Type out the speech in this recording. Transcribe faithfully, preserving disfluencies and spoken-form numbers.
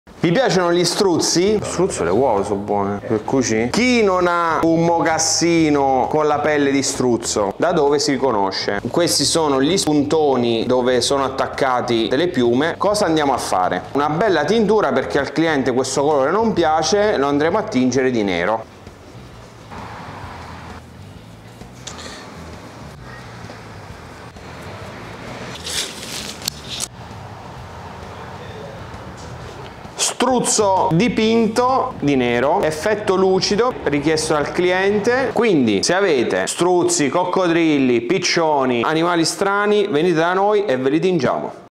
Vi piacciono gli struzzi? Lo struzzo e le uova sono buone per cucire. Chi non ha un mocassino con la pelle di struzzo, da dove si riconosce? Questi sono gli spuntoni dove sono attaccati delle piume. Cosa andiamo a fare? Una bella tintura, perché al cliente questo colore non piace, lo andremo a tingere di nero. Struzzo dipinto di nero, effetto lucido richiesto dal cliente. Quindi se avete struzzi, coccodrilli, piccioni, animali strani, venite da noi e ve li tingiamo.